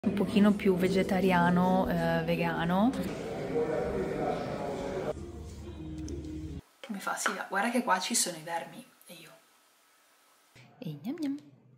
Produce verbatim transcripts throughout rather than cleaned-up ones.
Un pochino più vegetariano, eh, vegano. Mi fa, sì, guarda che qua ci sono i vermi. E io. E gnam gnam.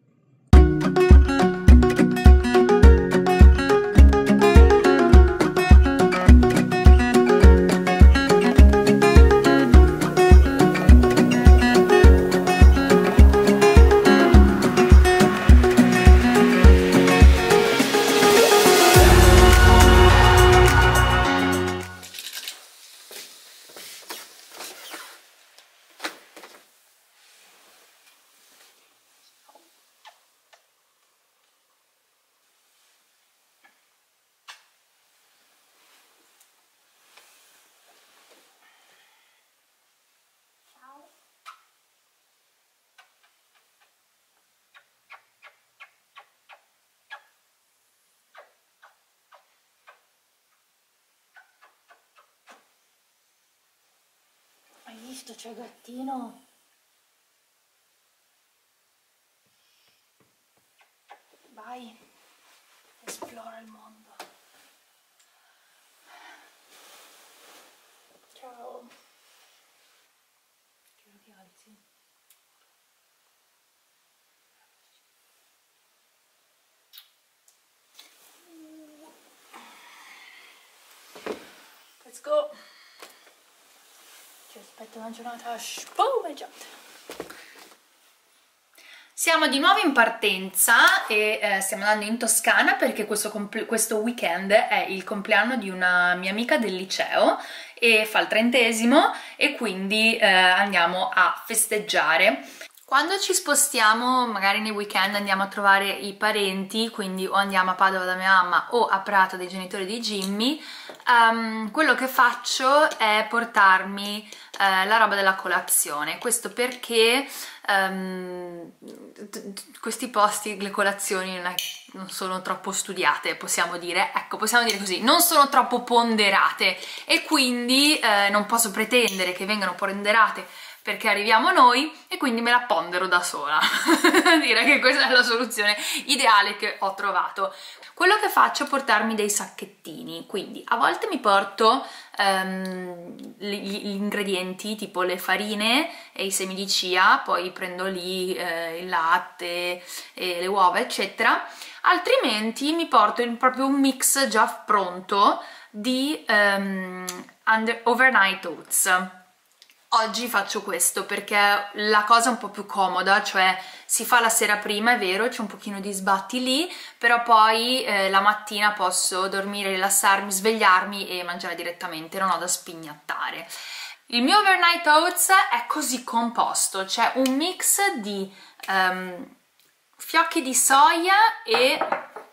Hai visto, c'è gattino? Vai, esplora il mondo. Ciao. Che lo ti alzi? Let's go. Ci aspetta una giornata spumeggiata. Siamo di nuovo in partenza e eh, stiamo andando in Toscana perché questo, questo weekend è il compleanno di una mia amica del liceo e fa il trentesimo e quindi eh, andiamo a festeggiare. Quando ci spostiamo, magari nei weekend andiamo a trovare i parenti, quindi o andiamo a Padova da mia mamma o a Prato dai genitori di Jimmy, um, quello che faccio è portarmi uh, la roba della colazione. Questo perché um, questi posti, le colazioni non, è, non sono troppo studiate, possiamo dire, ecco, possiamo dire così, non sono troppo ponderate e quindi uh, non posso pretendere che vengano ponderate perché arriviamo noi e quindi me la pondero da sola. Direi che questa è la soluzione ideale che ho trovato. Quello che faccio è portarmi dei sacchettini, quindi a volte mi porto um, gli, gli ingredienti tipo le farine e i semi di chia, poi prendo lì eh, il latte e le uova eccetera, altrimenti mi porto in proprio un mix già pronto di um, under, overnight oats. Oggi faccio questo perché la cosa è un po' più comoda, cioè si fa la sera prima, è vero, c'è un pochino di sbatti lì, però poi eh, la mattina posso dormire, rilassarmi, svegliarmi e mangiare direttamente, non ho da spignattare. Il mio overnight oats è così composto, c'è un mix di um, fiocchi di soia e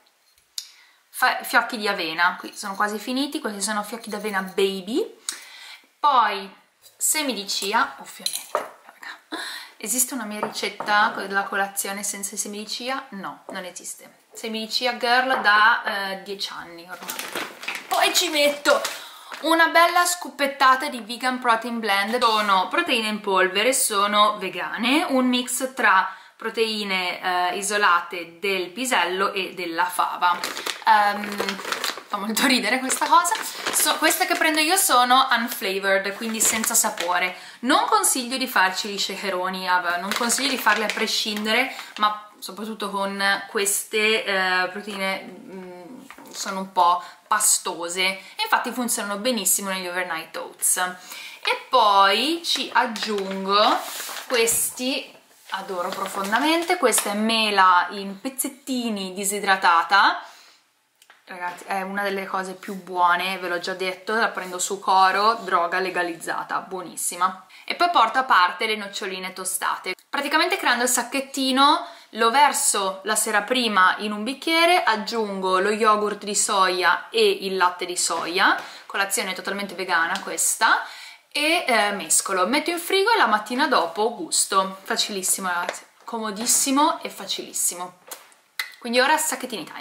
fiocchi di avena, qui sono quasi finiti, questi sono fiocchi di avena baby, poi semi di chia, ovviamente. Esiste una mia ricetta della colazione senza i semi di chia? No, non esiste. Semi di chia girl da eh, dieci anni ormai. Poi ci metto una bella scuppettata di vegan protein blend. Sono proteine in polvere, sono vegane, un mix tra proteine eh, isolate del pisello e della fava. Um, fa molto ridere questa cosa. So, queste che prendo io sono unflavored, quindi senza sapore. Non consiglio di farci gli shakeroni, non consiglio di farle a prescindere, ma soprattutto con queste eh, proteine mh, sono un po' pastose e infatti funzionano benissimo negli overnight oats. E poi ci aggiungo questi, adoro profondamente, questa è mela in pezzettini disidratata. Ragazzi, è una delle cose più buone, ve l'ho già detto, la prendo su Coro, droga legalizzata, buonissima. E poi porto a parte le noccioline tostate. Praticamente creando il sacchettino lo verso la sera prima in un bicchiere, aggiungo lo yogurt di soia e il latte di soia, colazione totalmente vegana questa, e eh, mescolo, metto in frigo e la mattina dopo gusto. Facilissimo ragazzi, comodissimo e facilissimo. Quindi ora sacchettini time.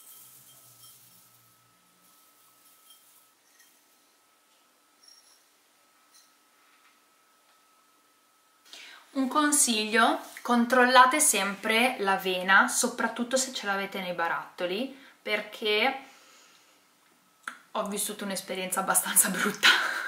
Un consiglio: controllate sempre l'avena, soprattutto se ce l'avete nei barattoli, perché ho vissuto un'esperienza abbastanza brutta.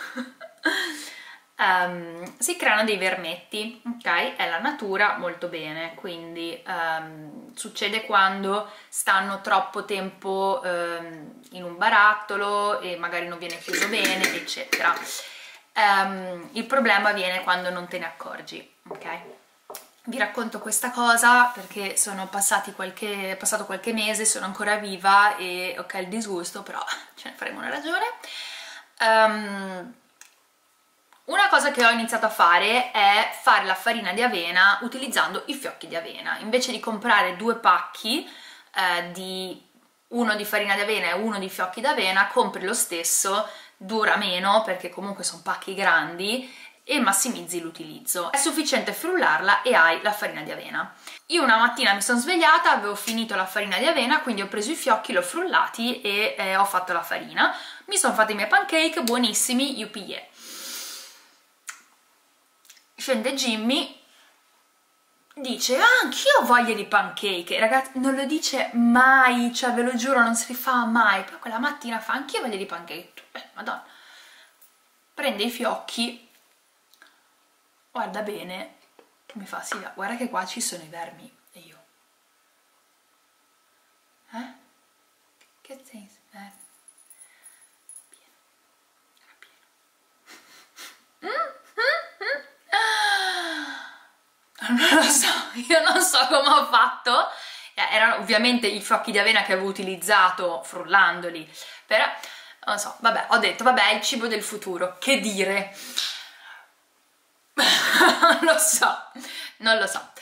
um, si creano dei vermetti, ok? È la natura, molto bene, quindi um, succede quando stanno troppo tempo um, in un barattolo e magari non viene chiuso bene, eccetera. Um, il problema viene quando non te ne accorgi, ok? Vi racconto questa cosa perché sono passati qualche, è passato qualche mese, sono ancora viva e ok il disgusto, però ce ne faremo una ragione. Um, una cosa che ho iniziato a fare è fare la farina di avena utilizzando i fiocchi di avena. Invece di comprare due pacchi, eh, di, uno di farina di avena e uno di fiocchi d'avena, compri lo stesso, dura meno perché comunque sono pacchi grandi e massimizzi l'utilizzo. È sufficiente frullarla e hai la farina di avena. Io una mattina mi sono svegliata, avevo finito la farina di avena, quindi ho preso i fiocchi, li ho frullati e eh, ho fatto la farina. Mi sono fatti i miei pancake, buonissimi, yuppie. Scende Jimmy, dice, ah, anch'io ho voglia di pancake. Ragazzi, non lo dice mai, cioè ve lo giuro, non si fa mai. Però quella mattina fa, anch'io ho voglia di pancake. Eh, madonna. Prende i fiocchi, guarda bene, mi fa, sì, guarda che qua ci sono i vermi. E io, eh? Che senso? Eh? Pieno. Era pieno. Mm, mm, mm. Non lo so, io non so come ho fatto. Erano ovviamente i fiocchi di avena che avevo utilizzato frullandoli, però non so, vabbè, ho detto, vabbè, è il cibo del futuro, che dire? Non lo so, non lo so.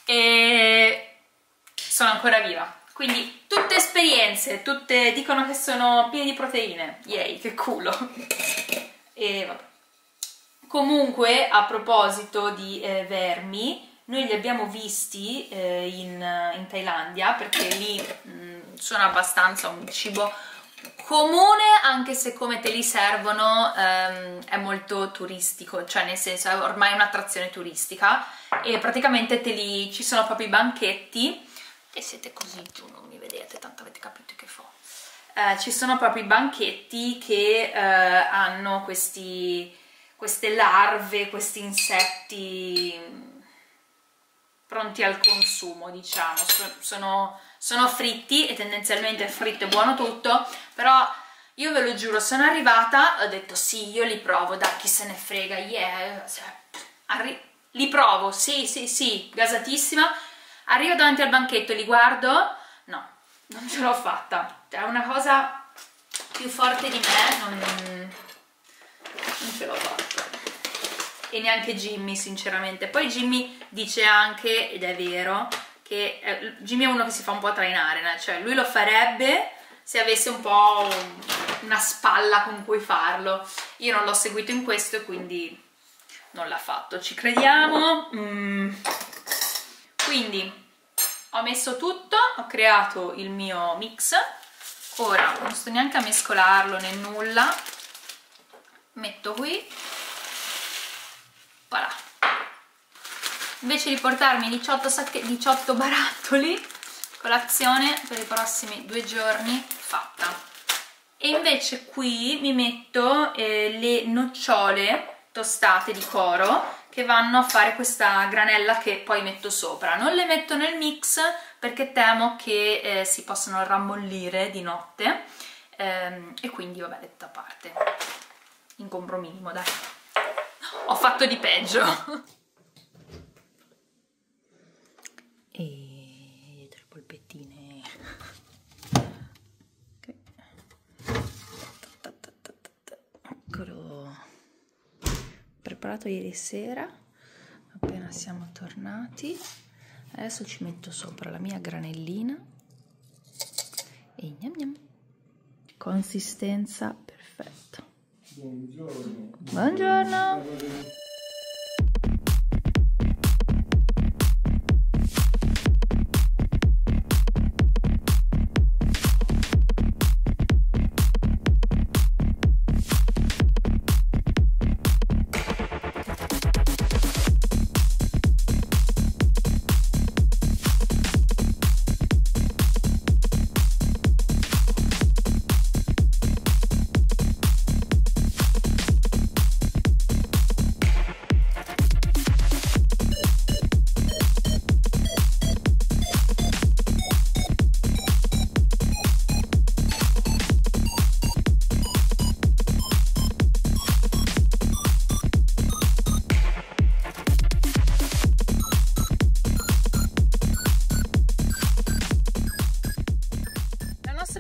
E sono ancora viva, quindi tutte esperienze, tutte dicono che sono piene di proteine, yay, che culo. E vabbè. Comunque, a proposito di eh, vermi, noi li abbiamo visti eh, in, in Thailandia, perché lì mh, sono abbastanza un cibo comune, anche se come te li servono ehm, è molto turistico, cioè nel senso è ormai un'attrazione turistica e praticamente te li, ci sono proprio i banchetti, e siete così giù, non mi vedete, tanto avete capito che fo. Eh, ci sono proprio i banchetti che eh, hanno questi, queste larve, questi insetti pronti al consumo, diciamo, sono, sono fritti e tendenzialmente fritto è buono tutto, però io ve lo giuro, sono arrivata, ho detto sì, io li provo, dai, chi se ne frega, yeah, Arri li provo, sì, sì, sì, gasatissima, arrivo davanti al banchetto, li guardo, no, non ce l'ho fatta, è una cosa più forte di me, non, non ce l'ho fatta. E neanche Jimmy, sinceramente. Poi Jimmy dice anche, ed è vero, che eh, Jimmy è uno che si fa un po' trainare, né? Cioè lui lo farebbe se avesse un po' una spalla con cui farlo. Io non l'ho seguito in questo e quindi non l'ha fatto. Ci crediamo. Mm. Quindi ho messo tutto, ho creato il mio mix. Ora non sto neanche a mescolarlo né nulla. Metto qui. Voilà. Invece di portarmi diciotto, diciotto barattoli, colazione per i prossimi due giorni fatta. E invece qui mi metto eh, le nocciole tostate di coro che vanno a fare questa granella che poi metto sopra. Non le metto nel mix perché temo che eh, si possano rammollire di notte ehm, e quindi vabbè, detto a parte, ingombro minimo, dai. Ho fatto di peggio. E dietro le polpettine. Okay. Eccolo. Preparato ieri sera, appena siamo tornati. Adesso ci metto sopra la mia granellina e gnam gnam. Consistenza perfetta. Buongiorno. Buongiorno.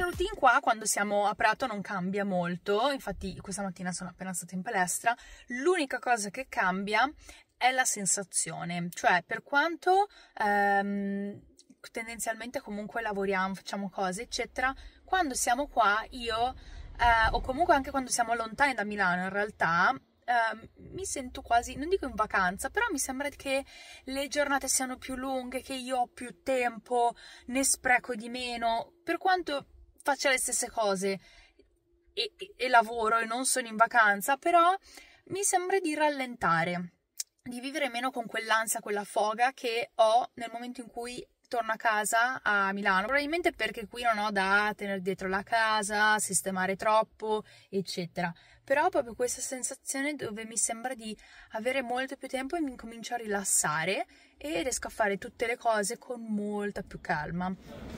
routine qua quando siamo a Prato non cambia molto, infatti questa mattina sono appena stata in palestra. L'unica cosa che cambia è la sensazione, cioè per quanto ehm, tendenzialmente comunque lavoriamo, facciamo cose eccetera, quando siamo qua io eh, o comunque anche quando siamo lontani da Milano in realtà eh, mi sento quasi, non dico in vacanza, però mi sembra che le giornate siano più lunghe, che io ho più tempo, ne spreco di meno, per quanto faccia le stesse cose e, e, e lavoro e non sono in vacanza, però mi sembra di rallentare, di vivere meno con quell'ansia, quella foga che ho nel momento in cui torno a casa a Milano, probabilmente perché qui non ho da tenere dietro la casa, sistemare troppo, eccetera. Però proprio questa sensazione dove mi sembra di avere molto più tempo e mi incomincio a rilassare e riesco a fare tutte le cose con molta più calma.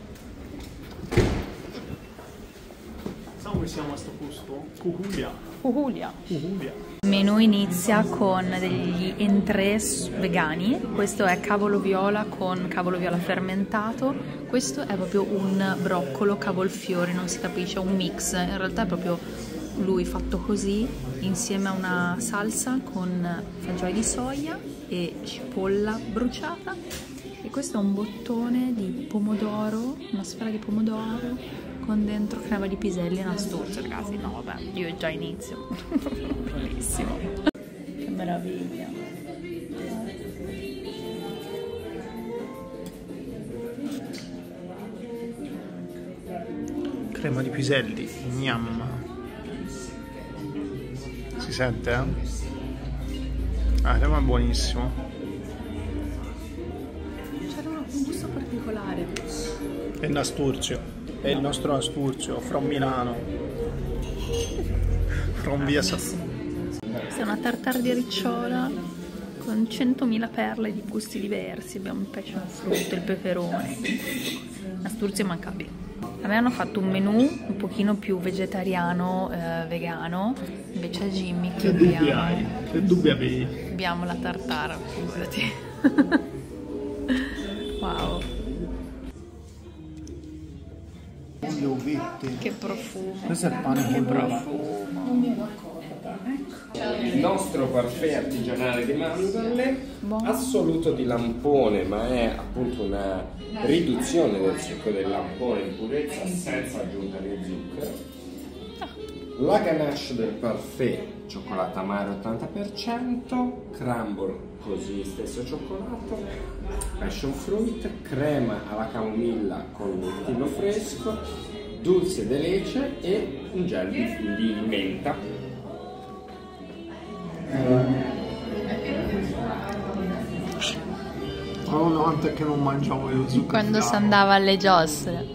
Come siamo a sto posto? Cuculia. Cuculia. Cuculia. Il menù inizia con degli entrées vegani. Questo è cavolo viola con cavolo viola fermentato. Questo è proprio un broccolo cavolfiore, non si capisce, un mix. In realtà è proprio lui fatto così, insieme a una salsa con fagioli di soia e cipolla bruciata. E questo è un bottone di pomodoro, una sfera di pomodoro con dentro crema di piselli e nasturzio, ragazzi. No, vabbè, io già inizio. Bellissimo. Che meraviglia. Crema di piselli, gnam. Si sente, eh? Ah, crema è buonissimo. C'era un gusto particolare. E il nasturzio. È il nostro nasturzio, from Milano. From via Sassone. Questa è una tartare di ricciola con centomila perle di gusti diversi. Abbiamo il pesce al frutto, il peperone, nasturzio immancabile. A me hanno fatto un menù un pochino più vegetariano, eh, vegano, invece a Jimmy che abbiamo, dubbi hai? Che dubbi avevi? abbiamo la tartara, figurati. Wow. Le uvette. Che profumo. Questo è il pane che con l'uva. profumo. Il nostro parfait artigianale di mandorle, Buono. assoluto di lampone, ma è appunto una riduzione del succo del lampone in purezza senza aggiunta di zucchero. La ganache del parfait, cioccolato amaro ottanta per cento, crumble così stesso cioccolato, passion fruit, crema alla camomilla con mirtillo fresco, dulce de leche e un gel di, di menta. Ma una volta che non mangiavo io zucchero. Quando si andava alle giostre.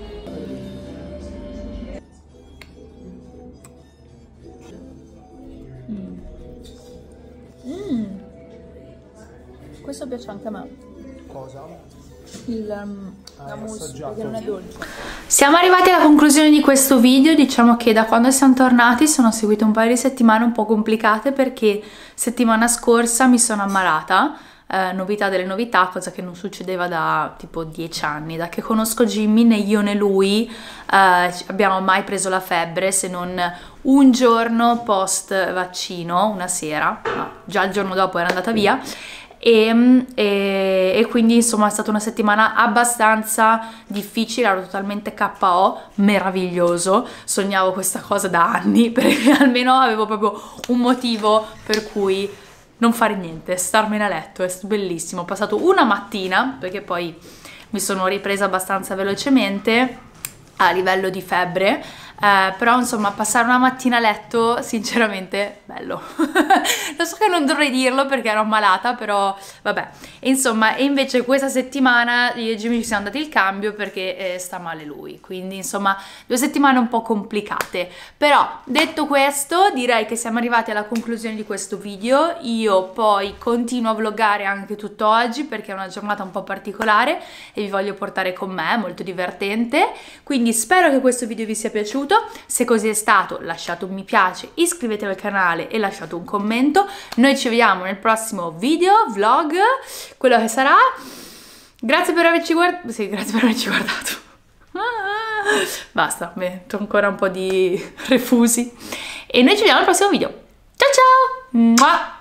Mm. Mm. Questo piace anche a me. Cosa? Il, um, Ah, la mousse, assaggiato. perché non è dolce. Siamo arrivati alla conclusione di questo video. Diciamo che da quando siamo tornati sono seguite un paio di settimane un po' complicate, perché settimana scorsa mi sono ammalata, eh, novità delle novità, cosa che non succedeva da tipo dieci anni. Da che conosco Jimmy, né io né lui eh, abbiamo mai preso la febbre, se non un giorno post vaccino, una sera, ma già il giorno dopo era andata via. E, e, e quindi insomma è stata una settimana abbastanza difficile, ero totalmente K O, meraviglioso, sognavo questa cosa da anni perché almeno avevo proprio un motivo per cui non fare niente, starmene a letto. È stato bellissimo. Ho passato una mattina, perché poi mi sono ripresa abbastanza velocemente a livello di febbre, eh, però insomma passare una mattina a letto sinceramente bello. Lo so che non dovrei dirlo perché ero ammalata, però vabbè. E insomma, e invece questa settimana io e Jimmy ci siamo dati il cambio perché eh, sta male lui, quindi insomma due settimane un po' complicate. Però detto questo direi che siamo arrivati alla conclusione di questo video. Io poi continuo a vloggare anche tutto oggi perché è una giornata un po' particolare e vi voglio portare con me, molto divertente, quindi spero che questo video vi sia piaciuto. Se così è stato, lasciate un mi piace, iscrivetevi al canale e lasciate un commento. Noi ci vediamo nel prossimo video, vlog, quello che sarà. Grazie per averci guardato. Sì, grazie per averci guardato. Basta, metto ancora un po' di refusi. E noi ci vediamo al prossimo video. Ciao ciao! Mua!